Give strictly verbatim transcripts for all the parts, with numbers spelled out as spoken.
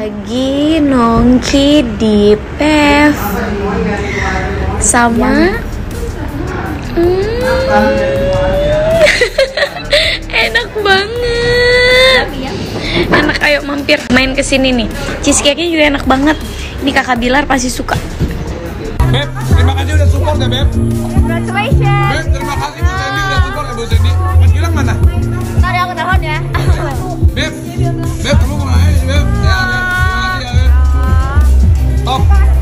lagi nongki di P E V sama hmm, enak banget. Enak, ayo mampir main kesini nih. Cheesecake-nya juga enak banget. Ini kakak Bilar pasti suka. Beb, terima kasih udah support ya Beb. Congratulations. Beb, terima kasih Bu Sandy udah support ya Bu Sandy. Mas Gilang mana? Ntar aku telepon ya. Beb, Beb kamu kemana ya Beb? Ya Beb, terima kasih ya Beb. Top.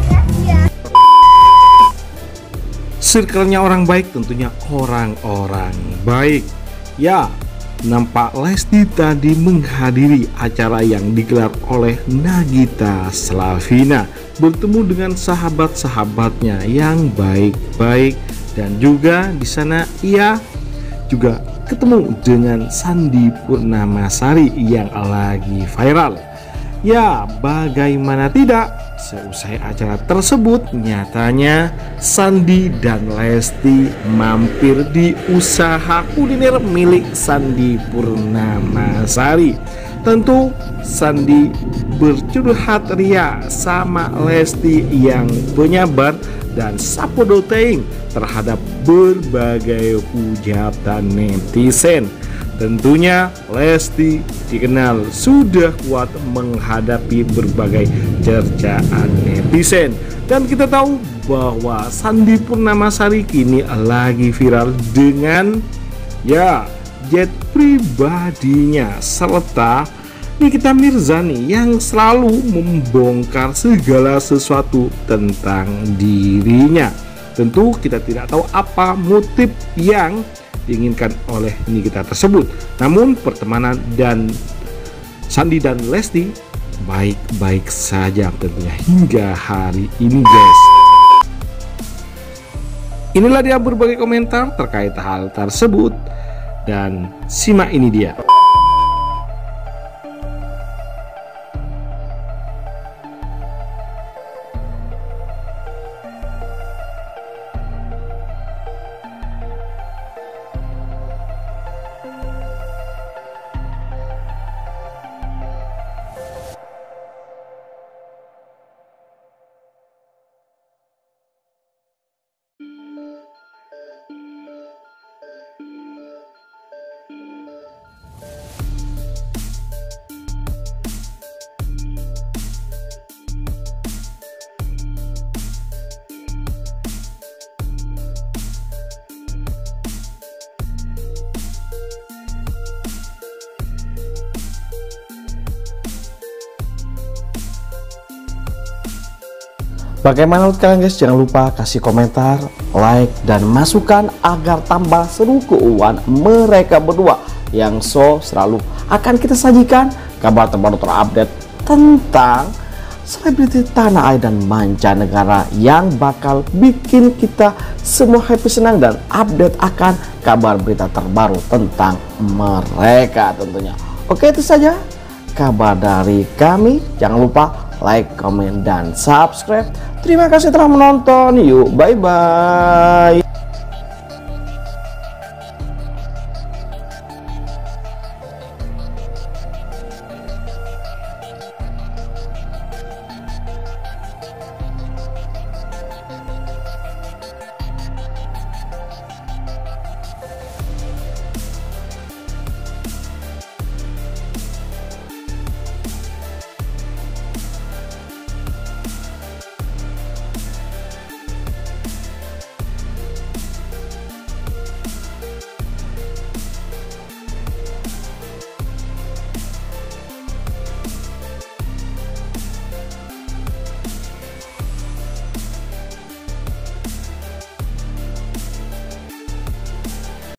Circle-nya orang baik tentunya orang-orang baik. Ya, nampak Lesti tadi menghadiri acara yang digelar oleh Nagita Slavina, bertemu dengan sahabat-sahabatnya yang baik-baik, dan juga di sana ia juga ketemu dengan Sandy Purnamasari yang lagi viral. Ya, bagaimana tidak, seusai acara tersebut nyatanya Sandy dan Lesti mampir di usaha kuliner milik Sandy Purnamasari. Tentu Sandy bercurhat ria sama Lesti yang penyabar dan sapodo teing terhadap berbagai hujatan netizen. Tentunya Lesti dikenal sudah kuat menghadapi berbagai cercaan netizen, dan kita tahu bahwa Sandy Purnamasari kini lagi viral dengan ya jet pribadinya, serta Nikita Mirzani yang selalu membongkar segala sesuatu tentang dirinya. Tentu kita tidak tahu apa motif yang diinginkan oleh Nikita tersebut. Namun pertemanan dan Sandy dan Lesti baik-baik saja tentunya hingga hari ini, guys. Inilah dia berbagai komentar terkait hal tersebut, dan simak ini dia. Bagaimana menurut kalian guys? Jangan lupa kasih komentar, like, dan masukan agar tambah seru keuangan mereka berdua yang so selalu akan kita sajikan kabar terbaru terupdate tentang selebriti tanah air dan mancanegara yang bakal bikin kita semua happy, senang, dan update akan kabar berita terbaru tentang mereka tentunya. Oke, itu saja kabar dari kami. Jangan lupa like, komen, dan subscribe. Terima kasih telah menonton. Yuk, bye-bye.